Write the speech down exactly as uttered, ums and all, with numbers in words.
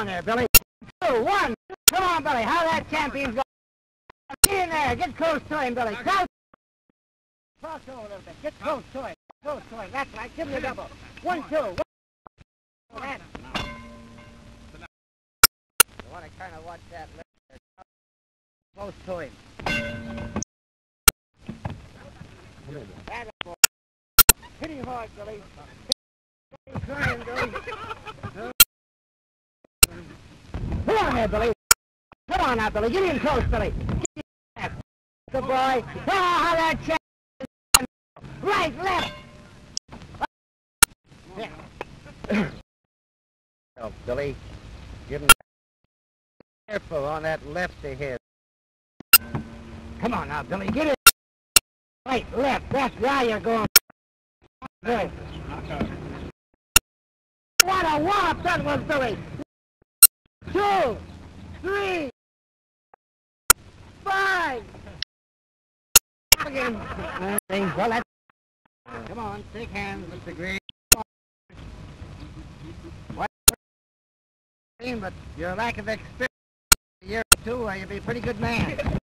on there, Billy. Two, one. Come on, Billy. How that champion's going? Get in there. Get close to him, Billy. Crouch. Crouch over a little bit. Get close to him. Close to him. That's right. Give him the double. One, two. One. That. You want to kind of watch that left there. Close to him. That boy. Hit him hard, Billy. Hit him trying, Billy. Come on there, Billy. Come on now, Billy. Get him close, Billy. Get him. Good boy. Oh, how that check. Right, left. Yeah. Oh, Billy. Give him. Careful on that left of his. Come on now, Billy. Get it. Right, left. That's where you're going. Good. What a wallop that was, Billy. Two, three, five. Again. Well, that's... Come on, shake hands, Mister Green. What? But your lack of experience, a year or two, you'll be a pretty good man.